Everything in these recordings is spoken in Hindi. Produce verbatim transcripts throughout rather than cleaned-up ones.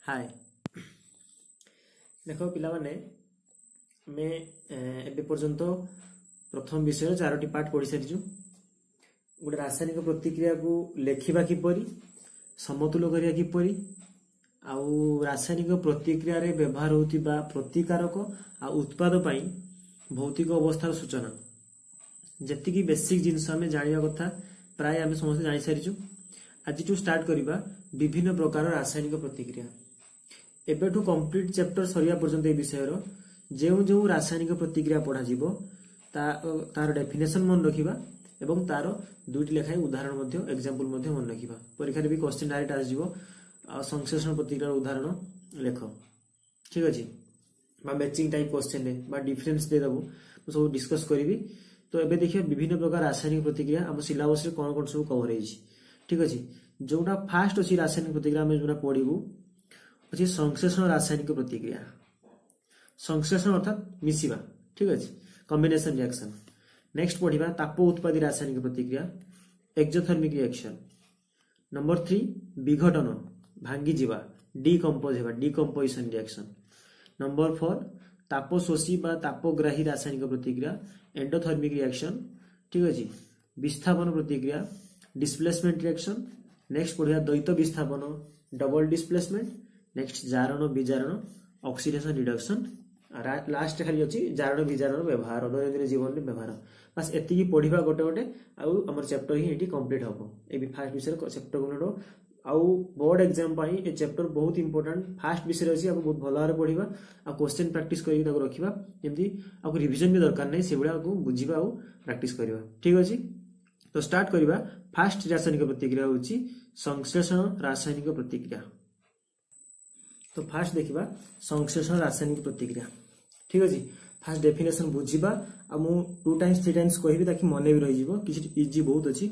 हाय देख पिला माने मैं एबे पर्यंत प्रथम विषय चारोटी पार्ट पढ़ी सारी गोटे रासायनिक प्रतिक्रिया को लेखिबा किपरि समतुल करिया किपरि आउ रासायनिक प्रतिक्रिया रे व्यवहार होतिबा प्रतिकारक आ उत्पाद पई भौतिक अवस्थार सूचना जति की बेसिक जिनस हमें जानिया कथा प्राय आम समस्त जानि सारिछु। आज टू स्टार्ट करिबा विभिन्न प्रकार रासायनिक प्रतिक्रिया एबेठू कंप्लीट चैप्टर सरिया पर्यंत ए विषय रो जेउ जेउ रासायनिक प्रतिक्रिया पढ़ा जिवो ता तार डेफिनेशन मन रखिबा एवं तार दुईटी लेखाय उदाहरण मध्य एग्जांपल मध्य मन रखिबा। परीक्षा रे भी क्वेश्चन डायरेक्ट आ जिवो संश्लेषण प्रतिक्रिया उदाहरण लेख ठीक अछि बा मैचिंग टाइप क्वेश्चन रे बा डिफरेंस दे दबो तो सब डिस्कस करिवि। तो एबे देखिए विभिन्न प्रकार रासायनिक प्रतिक्रिया हम सिलेबस रे कोन कोन सब कवर हेछि ठीक अछि। जोटा फास्ट अछि रासायनिक प्रतिक्रिया हम जोटा पढिबु अछि संश्लेषण रासायनिक प्रतिक्रिया। संश्लेषण अर्थात मिसिबा ठीक अछि कॉम्बिनेशन रिएक्शन। नेक्स्ट पढिबा ताप उत्पादी रासायनिक प्रतिक्रिया एक्सोथर्मिक रिएक्शन। नंबर थ्री विघटन भांगी जिबा डिकंपोज हेबा डिकंपोजिशन रिएक्शन। नंबर फोर ताप शोषी बा तापग्राही रासायनिक प्रतिक्रिया एंडोथर्मिक रिएक्शन ठीक अछि। विस्थापन प्रतिक्रिया डिस्प्लेसमेंट रिएक्शन। नेक्स्ट पढिबा द्वैत विस्थापन डबल डिस्प्लेसमेंट। नेक्स्ट जारण विजारण ऑक्सीडेशन रिडक्शन। लास्ट खाली अछि जारण विजारण व्यवहार दैनंदिन जीवन में व्यवहार। बस एति की पढिबा गोटे गोटे आउ हमर चैप्टर ही एटी कंप्लीट हबो। ए भी फास्ट विषय चैप्टर गुनो आउ बोर्ड एग्जाम पई ए चैप्टर बहुत इंपोर्टेंट फास्ट विषय अछि। आपको बहुत भलो आरे पढिबा आ क्वेश्चन प्रैक्टिस करी ताको रखिबा जेमति आपको रिवीजन भी दरकार नै से बडा को बुझिबा आउ प्रैक्टिस करिबा ठीक अछि। तो स्टार्ट करिबा फास्ट रासायनिक प्रतिक्रिया होछि संश्लेषण रासायनिक प्रतिक्रिया। तो फास्ट देखिबा संश्लेषण रासायनिक प्रतिक्रिया ठीक अछि। फास्ट डेफिनेशन बुझिबा आ मु टू टाइम्स थ्री टाइम्स कहिबी ताकि मने भी रहि जिवो किछि इजी बहुत अछि।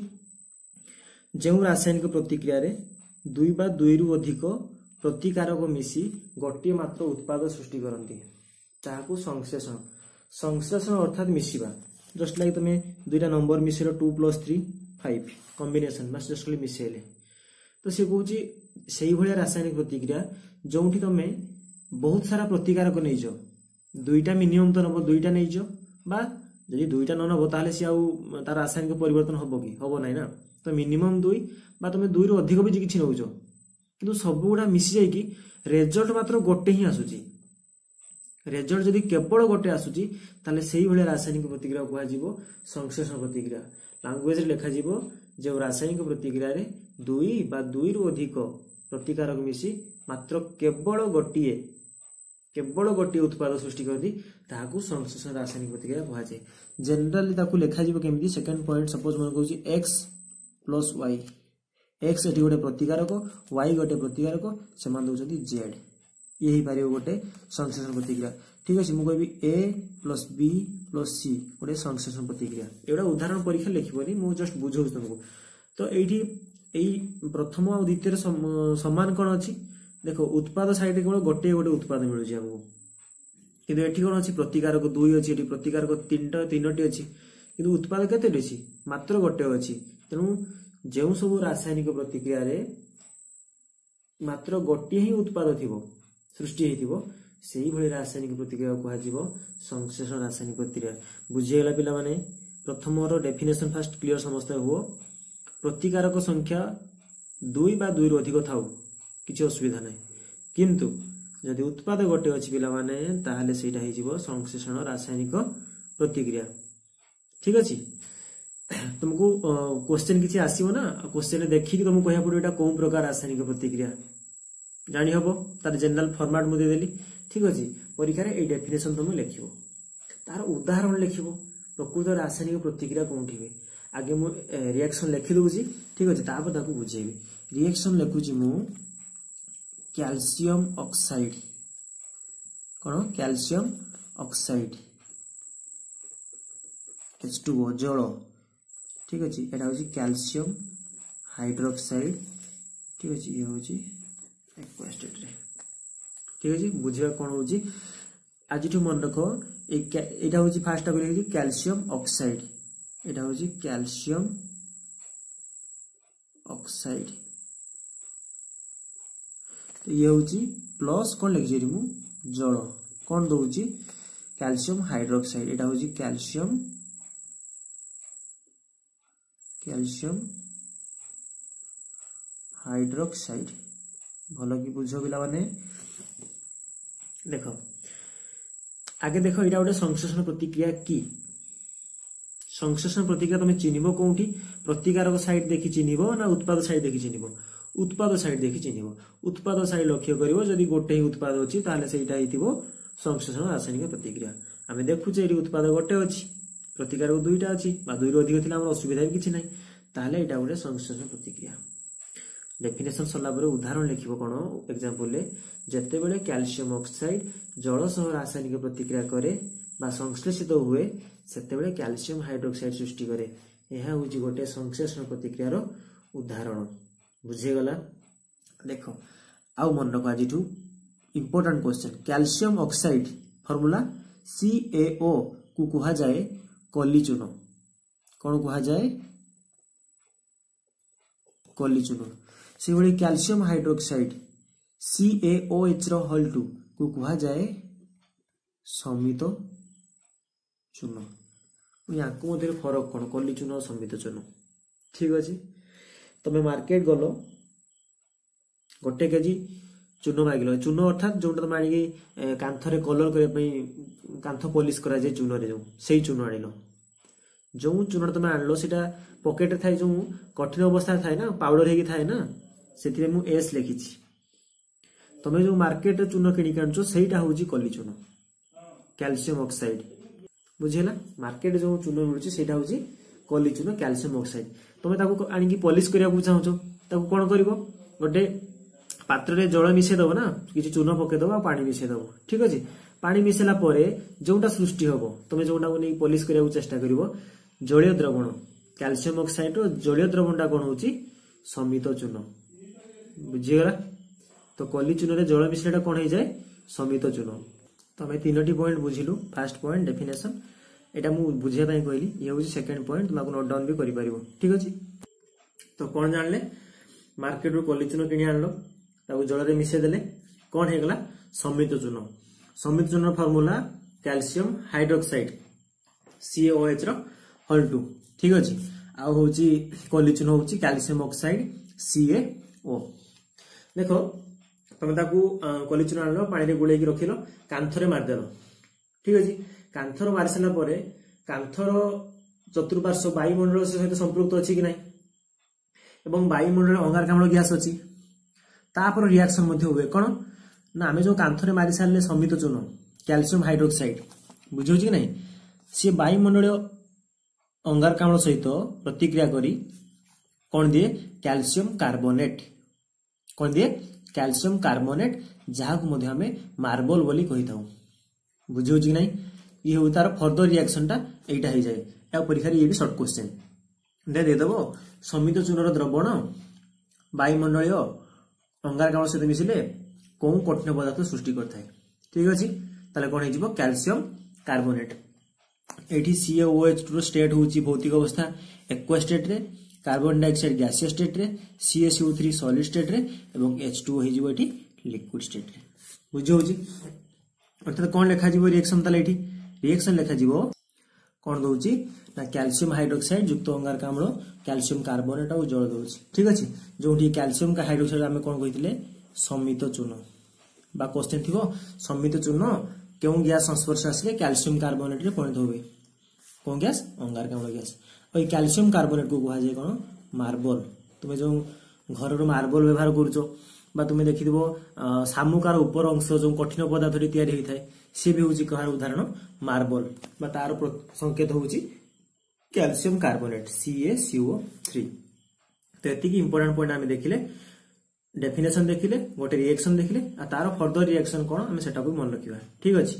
जेउ रासायनिक प्रतिक्रिया रे दुई बा दुई रु अधिक प्रतिकारक मिसी गोटिए मात्र उत्पाद सृष्टि करंती ताहाकू संश्लेषण। संश्लेषण अर्थात मिसिबा जस्ट लाइक तमे दुईटा नंबर मिसेलो two plus three five combination बस जस्ट मिसेले तो से कहूची सेही भलिया रासायनिक प्रतिक्रिया जोंठी तमे बहुत सारा प्रतिकारक नैजो दुईटा मिनिमम तो नबो दुईटा नैजो बा जदि दुईटा न नबो ताले से आउ तार रासायनिक परिवर्तन हबो कि हबो नै ना। तो मिनिमम दुई बा तमे दुई रु अधिक भी किछि नउजो किंतु सब गुडा मिसि जाय कि रिजल्ट मात्र गोटे ही आसुची। रिजल्ट जदि केवल गोटे आसुची ताले सेही भलिया रासायनिक प्रतिक्रिया कुआ जिवो संश्लेषण प्रतिक्रिया। लैंग्वेज रे लेखा जिवो जे रासायनिक प्रतिक्रिया रे दुई बा दुई रु अधिक प्रतिकारक मिसी मात्र केवल गोटिए केवल गोटिए उत्पाद सृष्टि करदी ताहाकू संश्लेषण रासायनिक प्रतिक्रिया कुआ जाय। जनरली ताकू लेखा जिवो केमिति सेकंड पॉइंट सपोज मन कहूची x प्लस y x एटी गोटे प्रतिकारक y गोटे प्रतिकारक समान दोचंती z यही पारियो गोटे संश्लेषण प्रतिक्रिया ठीक अछि। मु कहबी a plus b plus c गोटे संश्लेषण प्रतिक्रिया एडा उदाहरण परीक्षा लिखिबोनी मु जस्ट बुझौ तुमको। तो एठी एई प्रथम और द्वितीय समान कोन अछि देखो उत्पाद साइड केवल गोटे गोटे उत्पाद मिलु जे हमको किंतु एठी कोन अछि प्रतिकारक दुई अछि एठी प्रतिकारक तीनटा तीनटी अछि किंतु उत्पाद केते अछि मात्र गोटे अछि। तेनु जेउ सब रासायनिक प्रतिक्रिया रे मात्र गोटे ही उत्पाद थिबो सृष्टि हेतिबो सेही भली रासायनिक प्रतिक्रिया कुआ जिवो संश्लेषण रासायनिक प्रतिक्रिया। बुझियला पिला माने प्रथम रो डेफिनेशन फास्ट क्लियर समस्त हो। प्रतिकारक संख्या दुई बा दुई रु अधिक थाउ किछि असुविधा नै किंतु जदि उत्पाद गोटे अछि पिला माने ताहाले सेटा हे जिवो संश्लेषण रासायनिक प्रतिक्रिया ठीक अछि। तुमको क्वेश्चन किछि आसीबो ना क्वेश्चन रे देखि कि तुमको कहया पड़ो एटा कोन प्रकार रासायनिक प्रतिक्रिया जानि हबो तार जनरल फॉर्मेट मु दे देली ठीक अछि। परीक्षा रे ए डेफिनेशन तुम लिखिबो तार उदाहरण लिखिबो प्रकृत रासायनिक प्रतिक्रिया कोनठिबे आगे मु रिएक्शन लिखि दोजी ठीक अछि। तापर ताकू बुझेबी रिएक्शन लिखुची मु कैल्शियम ऑक्साइड कोन calcium oxide H two O जल ठीक अछि। एटा होची कैल्शियम हाइड्रोक्साइड ठीक अछि ये होची एक्वा स्टेट रे ठीक अछि। बुझिबा कोन होची आज ठु मन रखो एटा होची फास्ट टाइम लिखि कैल्शियम ऑक्साइड एटा होची कैल्शियम ऑक्साइड तो ये होची प्लस कौन लिखी मु जल कौन दउची कैल्शियम हाइड्रोक्साइड एटा होची कैल्शियम कैल्शियम हाइड्रोक्साइड भल कि बुझ पिला माने देख आगे देख यहाँ गोटे संश्लेषण प्रतिक्रिया की संश्लेषण प्रतिक्रिया तुम चिन्ह कौटी प्रतिकारक साइड देखी चिन्ह ना उत्पाद साइड देखी चिन्ह उत्पाद साइड देखी चिन्ह उत्पाद साइड लक्ष्य कर जदि गोटे ही उत्पाद अच्छी संश्लेषण रासायनिक प्रतिक्रिया आम देखुचे ये उत्पाद गोटे अच्छी प्रतिकारक दुईटा अच्छी दुई रु अधिक थी असुविधा भी किसी ना ताहले यहाँ गोटे संश्लेषण प्रतिक्रिया डेफिनेशन सरला उदाहरण लिख कौन एग्जांपल जिते बड़े कैल्शियम ऑक्साइड जल सह रासायनिक प्रतिक्रिया करे बा संश्लेषित हुए सेते बड़े कैल्शियम हाइड्रोक्साइड सृष्टि करे यह हूँ गोटे संश्लेषण प्रतिक्रियार उदाहरण बुझीगला देख आउ मन रख आज important question calcium oxide formula C A O को कहा जाए कली चून कौन कहा जाए कली चून से भाई calcium hydroxide C A O H whole two को कहा जाए समित चून या मध्य फरक कौन कली चून और समित चून ठीक अच्छे तुम मार्केट गल गोटे केजी चून मागिल चून अर्थात जो तुम आगे कांथरे कलर करने कांथ पॉलिश करा जाए चून रे जो से चून आनिल जो चून तुम आनल से पकेट थाए जो कठिन अवस्था थाए ना पाउडर होगी थाए ना से एस लिखी तुम जो मार्केट चून किणिक आनुच से कली चून कैल्शियम ऑक्साइड बुझेगा मार्केट जो चून मिलूँ हूँ कली चून कैल्शियम ऑक्साइड तुम आनिकी पॉलिश करने चाहो कौन कर गोटे पात्र रे जल मिसेदब ना किसी चून पकईदब आ पानी मिसेदब ठीक अच्छे पानी मिसेला जोटा सृष्टि हम तुम जोटा को नहीं पॉलिश करने चेष्टा कर जलीय द्रवण कैल्शियम ऑक्साइड जलीय द्रवणटा कौन हो समित चून बुझीगला तो कली चून रे जल मिसला कौन हो जाए समित चून तुम तीन पॉइंट बुझिलु फास्ट पॉइंट डेफिनेशन एटा मु बुझिया कहली ये हूँ सेकेंड पॉइंट तुमको नोट डाउन भी कर ठीक अच्छे तो कौन जानले मार्केट रू कली चून किणी आनल जल रे मिसेदेले कौन होगा समित चून समित चून formula calcium hydroxide C O H whole two ठीक अच्छे आउ हूँ कली चून हूँ कैल्शियम ऑक्साइड सी ए ओ देख तुम कली चून आनल पानी गोले रखिल कांथरे मारिदेल ठीक अच्छे कांथर मारी सारा कांथर चतुर्पार्श्व वायुमंडल सहित संपृक्त अच्छी कि ना एवं वायुमंडल अंगारकाम्ल गैस अच्छी तापर रिएक्शन हुए कौन ना आम जो कांथरे मारी सारे समित चून कैल्शियम हाइड्रोक्साइड बुझे कि नहीं सी वायुमंडल अंगारकाम्ल सहित प्रतिक्रिया करी कौन दिए कैल्शियम कार्बोनेट कौन दिए कैल्शियम कार्बोनेट जहाँ को आम मार्बल बोली कही था बुझे कि नहीं ये हूँ तार फर्दर रिएक्शन टा यहीटा हो जाए या परीक्षा ये भी शॉर्ट क्वेश्चन दे देदेव समित चूनर द्रवण वायुमंडल अंगारकाम्ल सहित मिसिले कौन कठिन पदार्थ सृष्टि करता है ठीक अच्छे ताले कौन हो कैल्शियम कार्बोनेट ये C O H two state हूँ भौतिक अवस्था एक्वा स्टेट रे कार्बन डाइऑक्साइड गैसीय स्टेट रे C S O three solid state रे एवं एच टू हो लिक्विड स्टेट रे बुझे अर्थात कौन लिखा रिएक्शन ताले ये रिएक्शन लिखा कौन दौर ना कैल्शियम हाइड्रोक्साइड युक्त अंगारकाम्ल कैल्शियम कार्बोनेट और जल दौर ठीक अच्छे जो कैल्शियम का हाइड्रोक्साइड आम कौन कहते समित चून बा क्वेश्चन थी समित चून क्यों गैस संस्पर्श आसिले कैल्शियम कार्बोनेट परिणत हुए कौन गैस अंगारकाम्ल गैस और ये कैल्शियम कार्बोनेट को कह जाए कौन मार्बल तुम जो घर मार्बल व्यवहार कर तुम देखि शामुकार उपर अंश जो कठिन पदार्थ तैयारी होता है सी भी हूँ कहार उदाहरण मार्बल बा तार संकेत हूँ calcium carbonate C A C O three तो ये इंपोर्टेंट पॉइंट आम देखिले डेफिनेशन देखिले गोटे रिएक्शन देखिले आ तार फर्दर रिएक्शन कौन आम सेटा मन रखा ठीक अच्छे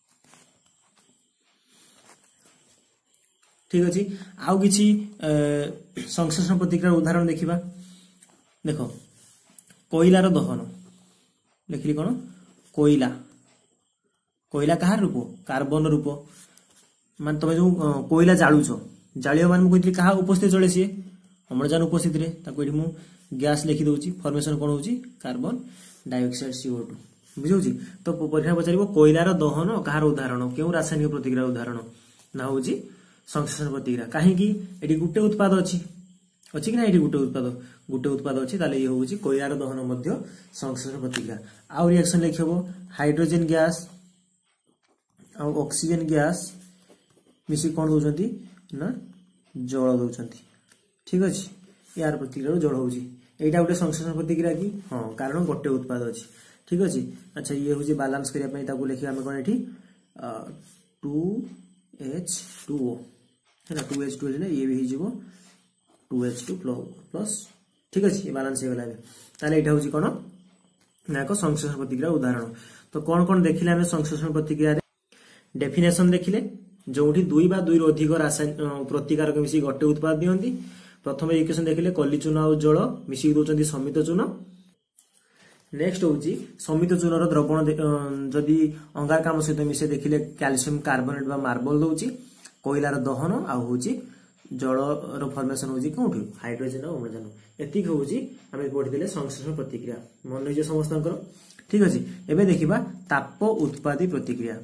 ठीक अच्छे आउ किसी संश्लेषण प्रतिक्रिया उदाहरण देखा देख कोयलार दहन लिखिली कौन कोयला कोयला कहार रूप कार्बन रूप मान तुम जो कोयला जालुच जालिया मान कहती क्या उपस्थित चले सी अम्लजान उपस्थित रे गैस लिखी दूसरी फॉर्मेशन कौन हो कार्बन डाइऑक्साइड सीओ टू बुझे तो परीक्षा पचार कोयलार दहन कहार उदाहरण क्यों रासायनिक प्रतिक्रिया उदाहरण ना हूँ संश्लेषण प्रतिक्रिया कहीं ये गोटे उत्पाद अच्छी अच्छी कि ना ये गोटे उत्पाद गोटे उत्पाद अच्छी ये हूँ कोयलार दहन संश्लेषण प्रतिक्रिया आउ रिएक्शन लिख हाइड्रोजेन गैस आउ ऑक्सीजन गैस मिसी कौन दौरान ना जल दौरान ठीक अच्छे यार प्रतिक्रिया जल हूँ यहाँ गोटे संश्लेषण प्रतिक्रिया कि हाँ कारण गोटे उत्पाद अच्छी ठीक अच्छे अच्छा ये हूँ बालांस करने लिखा आम कौन ये टू एच टू ओ है टू एच टू ये भी हो टू एच टू प्लस ठीक अच्छे ये बालांस होगा ताले यहाँ हूँ कौन ना एक संश्लेषण प्रतिक्रिया उदाहरण तो कौन कौन देखिले आम संश्लेषण प्रतिक्रिया डेफिनेशन देखिले जो दुई बा दुई अधिक रासायनिक प्रतिकारक मिसी गोटे उत्पाद दिखती प्रथम इक्वेशन देखिले कली चून और जल मिसिक दौरान समित चून नेक्स्ट हूँ समित चूनर द्रवण जदि अंगारकाम सहित मिसे देखिले कैल्शियम कार्बोनेट बा मार्बल दौची कोयलार दहन आउ हूँ जलर फर्मेसन हूँ कौटी हाइड्रोजेन और अम्लजान एतिक हूँ आम पढ़ी संश्लेषण प्रतिक्रिया मन रही समस्त ठीक अच्छे एवं देखा ताप उत्पादी प्रतिक्रिया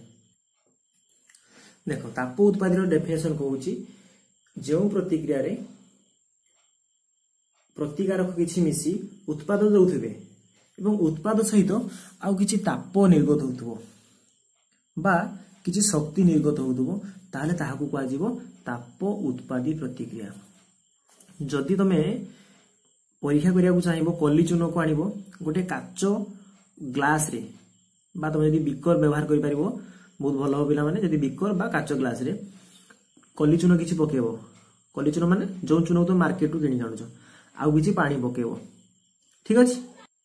देख ताप उत्पादी डेफिनेशन कहूँ जो प्रतिक्रिया रे प्रतिकारक किसी मिसी उत्पाद दौथे एवं उत्पाद सहित आउ किछि ताप निर्गत होउथबो बा किछि शक्ति निर्गत होउथबो ताले ताहाकू कुआजिबो ताप उत्पादी प्रतिक्रिया जदि तमे परीक्षा करिया चाहिए कली चून को आनिबो गोटे काच ग्लास रे बा तुम यदि बिकर व्यवहार करि परिबो बहुत भल हो पिला माने यदि बिकर बा काच ग्लास रे कली चून किछि पकेबो कली चून माने जो चून तो मार्केट रु किनि जानुछ आउ किछि पानी पकेबो ठीक अछि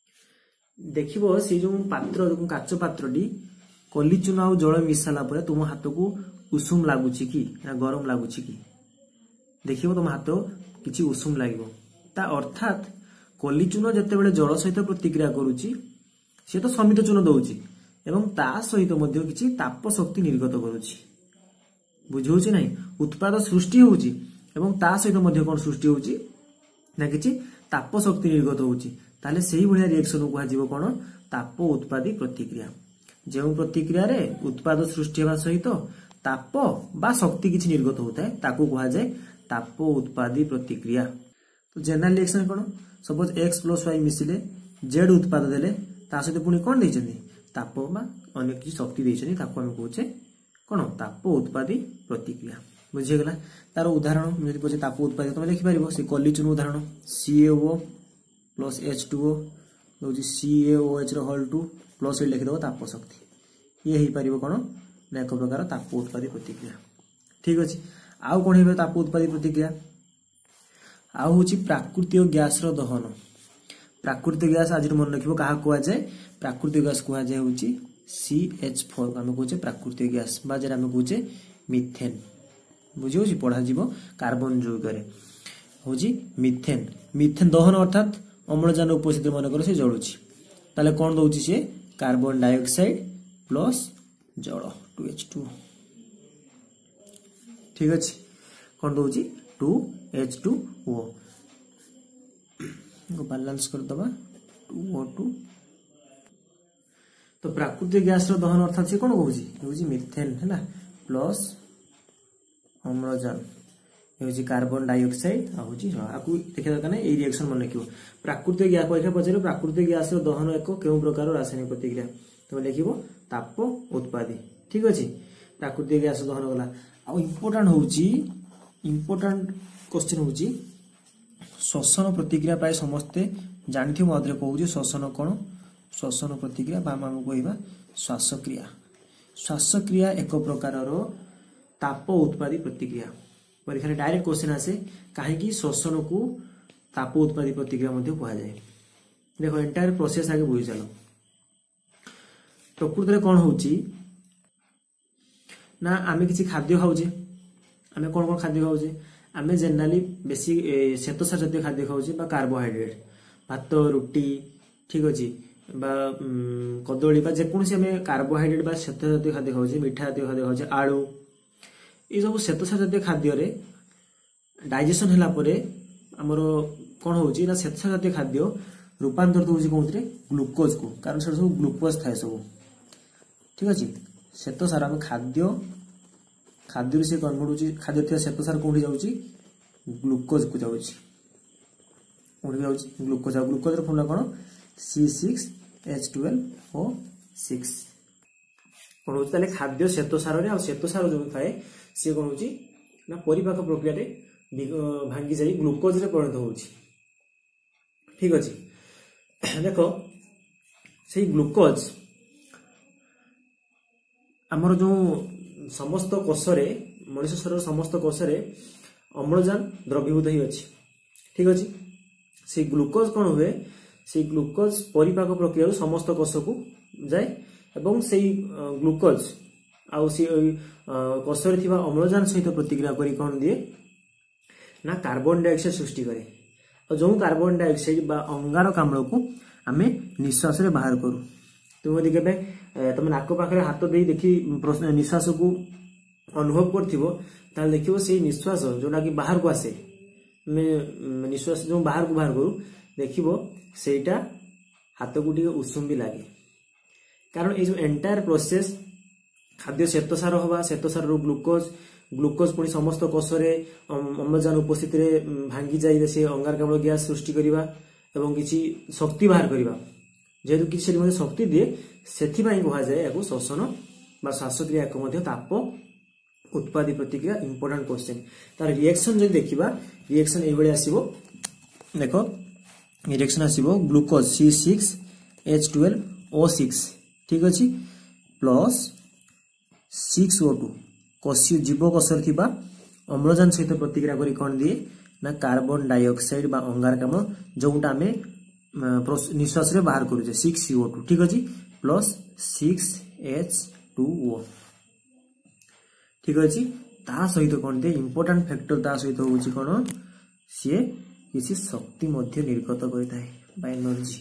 देखिबो से जो पात्र जो काच पात्रटी कली चून आउ जल मिसाला परे तुम हाथ को उषुम लागुछि कि ना गरम लागुछि कि देखिबो तुम हाथ किछि उषुम लागिबो ता अर्थात कली चून जते बेले जल सहित प्रतिक्रिया करूछि से तो समित चून दउछि एवं ता सहित मध्य किछि ताप शक्ति निर्गत करूछि बुझौछि नै उत्पाद सृष्टि होउछि एवं ता सहित मध्य कोन सृष्टि होउछि ना किछि ताप शक्ति निर्गत होउछि ताले सही भलिया रिएक्शन को आजिबो कोन ताप उत्पादी प्रतिक्रिया जो प्रतिक्रिया रे उत्पाद सृष्टि होवा सहित ताप बा शक्ति किछि निर्गत होता है ताकू कहा जाए ताप उत्पादी प्रतिक्रिया तो जनरल रिएक्शन कोन सपोज x प्लस y मिसिले z उत्पाद देले ता सहित पुनी कोन दैछन्ती ताप बा अन्य किछि शक्ति दैछन्ती ताकू हम कहूचे कोन ताप उत्पादी प्रतिक्रिया बुझे गेला तार उदाहरण यदि पछे ताप उत्पादी तुम लिखि परिबो से कली चून उदाहरण C a O plus H two O दौर C A O H whole two plus A लिखिदेव ताप शक्ति ये हो पार कौन ना एक प्रकार ताप उत्पादी प्रतिक्रिया ठीक अच्छे आउ कौन हो ताप उत्पादी प्रतिक्रिया आउ हूँ प्राकृतिक गैस दहन प्राकृतिक गैस आज मन रख क्या कहुए प्राकृतिक गैस कहुए हूँ सी एच फोर आम कहे प्राकृतिक गैस बाजार आम कहे मिथेन बुझे पढ़ा कार्बन यौगिक हूँ मिथेन मिथेन दहन अर्थात अम्लजान उपस्थित मन कर से जलुची ताले कौन दउची से कार्बन डाइऑक्साइड प्लस जल टू एच टू ठीक अच्छे कौन दउची two H two O balance कर दबा टू ओ टू तो प्राकृतिक गैस दहन अर्थात से कौन कहूँ मिथेन है प्लस अम्लजान ये कार्बन डाइऑक्साइड हूँ देखा दरकार ना ये रिएक्शन मन रख प्राकृतिक गैस परीक्षा पचार प्राकृतिक गैस दहन एक क्यों प्रकार रासायनिक प्रतिक्रिया तुम लिख ताप उत्पादी ठीक अच्छे प्राकृतिक गैस दहन गला आ इम्पोर्टाट हूँ इम्पोर्टाट क्वेश्चन हूँ श्वसन प्रतिक्रिया प्राय समस्ते जानते मध्य कहूँ श्वसन कौन श्वसन प्रतिक्रिया आम कह श्वासक्रिया श्वासक्रिया एक प्रकार ताप उत्पादी प्रतिक्रिया परीक्षा डायरेक्ट क्वेश्चन आसे कहीं श्वसन को ताप उत्पादी प्रतिक्रिया कहुए देखो एंटायर प्रोसेस आगे बुझी चल प्रकृत कौन हो ना आम कि खाद्य खाऊे आम कौन कौन खाद्य खाऊे आम जेनेराली बेसी श्वेतसार जातीय खाद्य खाऊे कार्बोहाइड्रेट भात रुटी ठीक अच्छे कदली जेकोसी आम कार्बोहाइड्रेट श्वेत जातीय खाद्य खाऊे मिठा जातीय खाद्य खाऊे आलू ये सब श्वेतसार जातीय खाद्य डाइजेशन होला परे हमर कौन हो श्वेतसार जातीय खाद्य रूपांतरित होउची कोंथरे ग्लूकोज को, कारण से सब ग्लूकोज थाए सब। ठीक अछि, श्वेतसार हम खाद्य खाद्य से कन्वर्ट होउची, खाद्य थिया श्वेतसार कोंठी जाउची ग्लूकोज को जाउची, कोंठी जाउची ग्लूकोज। आ ग्लूकोज रो फॉर्मूला कोन C six H twelve O six. कोन होउची ताले खाद्य श्वेतसार रे आ श्वेतसार जो थाए से कोन होउची ना परिपाक प्रक्रिया रे भांगी जाई ग्लूकोज रे परिणत होउची। ठीक अछि, देखो से ग्लूकोज आमर जो समस्त कोषरे मनुष्य शरीर समस्त कोषरे अम्लजान द्रवीभूत ही अच्छी। ठीक अच्छे, से ग्लूकोज कौन हुए, से ग्लूकोज परिपाक प्रक्रिया समस्त कोष को जाए एवं से ग्लूकोज आउ से कोषरे थिबा अम्लजान सहित प्रतिक्रिया करी कौन दिए ना कार्बन डाइऑक्साइड सृष्टि करे। और जो कार्बन डाइऑक्साइड बा अंगारकाम्ल को आमे निश्वास रे बाहर करू। तुम यदि केबे तुम नाक पाखरे हाथ दे देखी निश्वास को अनुभव करथिबो ताल देखिबो से निश्वास जोना कि बाहर को आसे, मैं निश्वास जो बाहर को बाहर करू देखिबो सेटा हाथ को टिके उषुम भी लागे, कारण ये जो एंटायर प्रोसेस खाद्य श्वेतसार हवा श्वेतसार रो ग्लूकोज ग्लूकोज पुणी समस्त कोषरे अम्लजान उपस्थित रे भांगी जाई से अंगारकाम्ल गैस सृष्टि करिबा एवं किछि शक्ति बाहर करिबा। जेहेतु किसी शरीर में शक्ति दिए से कह जाए या श्वसन बा श्वासक्रिया एक मध्य ताप उत्पादी प्रतिक्रिया इंपोर्टेंट क्वेश्चन। तार रिएक्शन जो देखा रिएक्शन ये आसो, देख रिएक्शन आसो glucose C six H twelve O six. ठीक अच्छे, प्लस सिक्स ओ टू कोशी जीवकोशर थिबा अम्लजान सहित प्रतिक्रिया करी कौन दिए ना कार्बन डाइऑक्साइड बा अंगारकाम्ल जोटा आम निश्वास रे बाहर करूचे सिक्स सी ओ टू। ठीक अच्छे, plus six H two O. ठीक अच्छे, ता सहित कौन दिए इंपोर्टेंट फैक्टर ता सहित होउची कोन सी किसी शक्ति मध्य निर्गत करिताय बा एनर्जी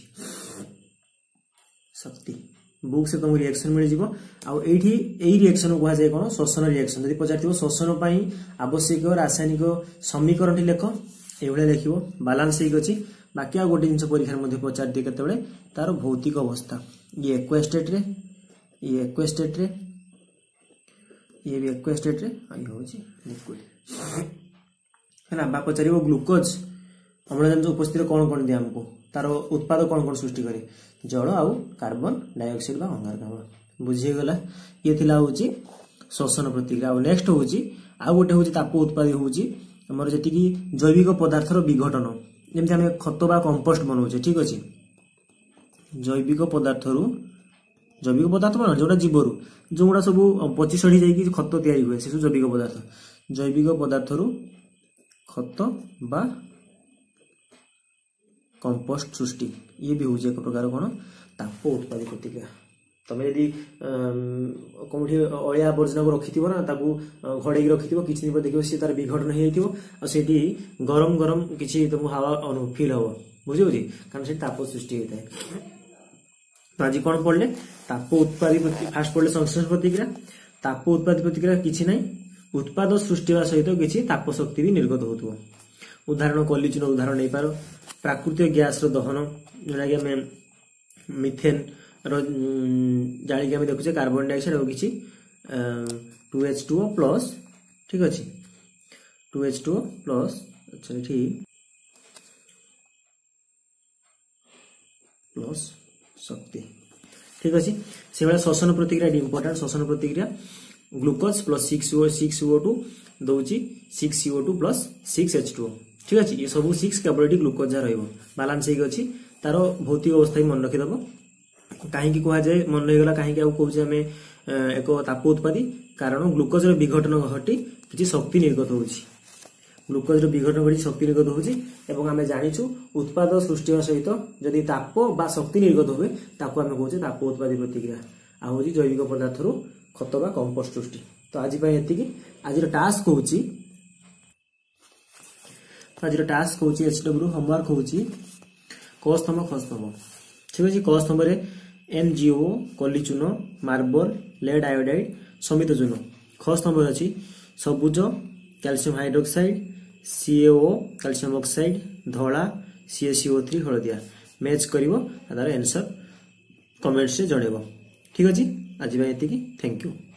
शक्ति। बुक से तुमको रिएक्शन मिल जिवो। आ एठी एई रिएक्शन को कहा जाय कोन श्वसन रिएक्शन। यदि पचारथिबो श्वसन पई आवश्यक रासायनिक समीकरण टी लेख एभले लिखिबो बैलेंस हेक अछि। बाकी आ गोटे जिनस परीक्षा मध्ये पचार दिए केतेबेले तार भौतिक अवस्था ये एक्वास्टेट रे ये एक्वास्टेट रे ये भी एक्वास्टेट रे आई होछि लिक्विड हैना। बा पचारिबो ग्लूकोज अम्लजान जो उपस्थित कोन कोन दे हमको तार उत्पाद कोन कोन सृष्टि करे जल आउ कार्बन डाइऑक्साइड बा अंगारकाम्ल। बुझी गला ये थिला होछि श्वसन प्रतिक्रिया। आ नेक्स्ट होछि आ गोटे होछि ताप उत्पादी होछि हमर जति कि जैविक पदार्थर विघटन, जेमति आमे खत बा कंपोस्ट बनाउछे। ठीक अछि, जैविक पदार्थरु जैविक पदार्थ माने जोटा जीवरु जोडा सब पचि सड़ी जाई कि खत तयारी हुए से जैविक पदार्थ। जैविक पदार्थरु खत बा कंपोस्ट सृष्टि ये भी होउछे एक प्रकार कोन ताप उत्पादी प्रतिक्रिया। तमे यदि कोठी अळिया आवर्जना को रखिथिबो ना ताकू घड़ेई रखिथिबो किछि दिन पर देखिबो से तार विघटन हे जाइथिबो आ सेठी गरम गरम किछि तुम हवा अनु फील हो बुझियो जी, कारण से ताप सृष्टि होता है। तो आज कोन पड़ले ताप उत्पादी फास्ट पड़ले संश्लेषण प्रतिक्रिया। ताप उत्पादी प्रतिक्रिया किछि नै उत्पाद सृष्टि वा सहित किछि ताप शक्ति भी निर्गत होतबो। उदाहरण कलिचुन उदाहरण नै पारो प्राकृतिक गैस रो दहन जोना कि हमें मिथेन रो जाली के हम देखुचे कार्बन डाइऑक्साइड और किछि two H two O plus. ठीक अछि, two H two O plus अच्छा ठीक प्लस शक्ति। ठीक अछि, से वाला श्वसन प्रतिक्रिया इंपोर्टेंट श्वसन प्रतिक्रिया glucose plus six O six O two दउची six C O two plus six H two O. ठीक अछि, ये सब सिक्स केवल ग्लूकोज जा रहइबो बैलेंस हेक अछि। तार भौतिक अवस्था ही मन रखिदबो कहीं कह जाए मन रहीगला कहीं कहे आम एक ताप उत्पादी कारण ग्लूकोज विघटन घटी किसी शक्ति निर्गत होउछि। ग्लूकोज विघटन घटी शक्ति निर्गत होउछि एवं आम जानिछु उत्पाद सृष्टि सहित जदि ताप बा शक्ति निर्गत हुए ताको आम कहूचे ताप उत्पादी प्रतिक्रिया। आ होछि जैविक पदार्थरु खत बा कंपोस्ट सृष्टि। तो आज एतिकी आज टास्क होउछि आज टास्क होउछि एचडब्ल्यू होमवर्क होउछि क स्तंभ ख स्तंभ। ठीक अछि, क स्तंभ रे एमजीओ कली चून मार्बल लेड आयोडाइड समित चून। ख स्तंभ अछि सबुज calcium hydroxide C A O calcium oxide धला सीएसीओ थ्री हलदिया मैच करिवो तार आंसर कमेंट्स रे जणेबो। ठीक अछि, आज भाई एतिकी, थैंक यू।